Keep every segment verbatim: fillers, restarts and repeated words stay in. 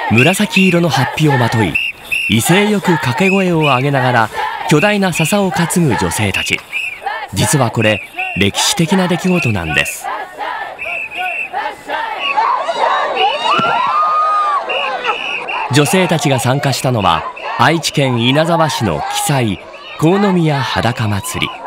紫色の法被をまとい、威勢よく掛け声を上げながら巨大な笹を担ぐ女性たち。実はこれ歴史的な出来事なんです。女性たちが参加したのは愛知県稲沢市の奇祭国宮裸祭り。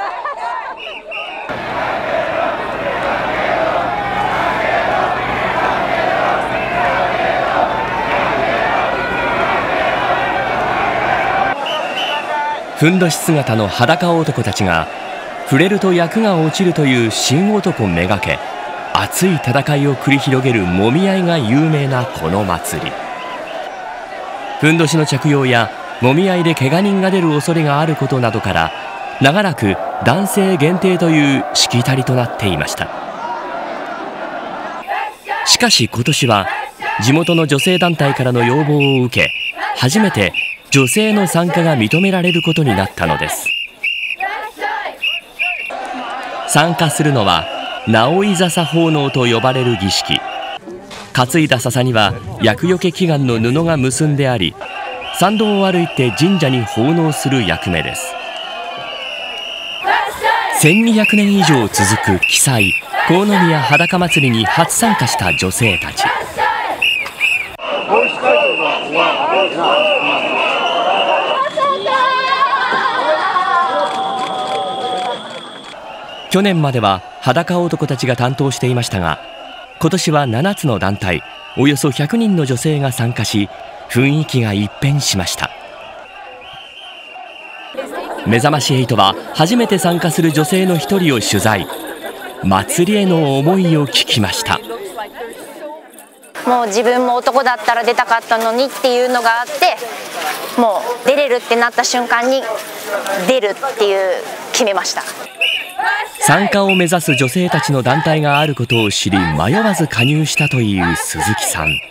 ふんどし姿の裸男たちが触れると厄が落ちるという神男めがけ、熱い戦いを繰り広げるもみ合いが有名なこの祭り。ふんどしの着用やもみ合いで怪我人が出る恐れがあることなどから長らく男性限定というしきたりとなっていました。しかし今年は地元の女性団体からの要望を受け、初めて女性の参加が認められることになったのです。参加するのは直井笹奉納と呼ばれる儀式。担いだ笹には厄除け祈願の布が結んであり、参道を歩いて神社に奉納する役目です。せんにひゃくねん以上続く奇祭国宮裸祭りに初参加した女性たち。去年までは裸男たちが担当していましたが、今年はななつの団体およそひゃくにんの女性が参加し、雰囲気が一変しました。めざましはちは初めて参加する女性の一人を取材。祭りへの思いを聞きました。 もう自分も男だったら出たかったのにっていうのがあって、もう出れるってなった瞬間に出るっていう決めました。 参加を目指す女性たちの団体があることを知り、迷わず加入したという鈴木さん。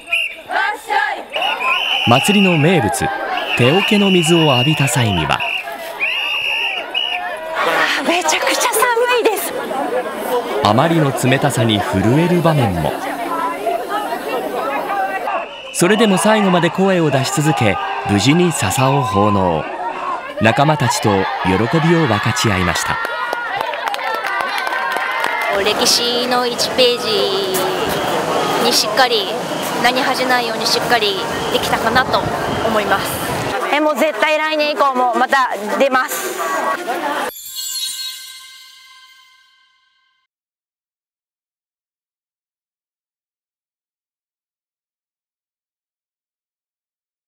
祭りの名物手桶の水を浴びた際には、 めちゃくちゃ寒いです。 あまりの冷たさに震える場面も。それでも最後まで声を出し続け、無事に笹を奉納。仲間たちと喜びを分かち合いました。 歴史のいちページにしっかり何恥じないようにしっかりできたかなと思います。 えもう絶対来年以降もまた出ます。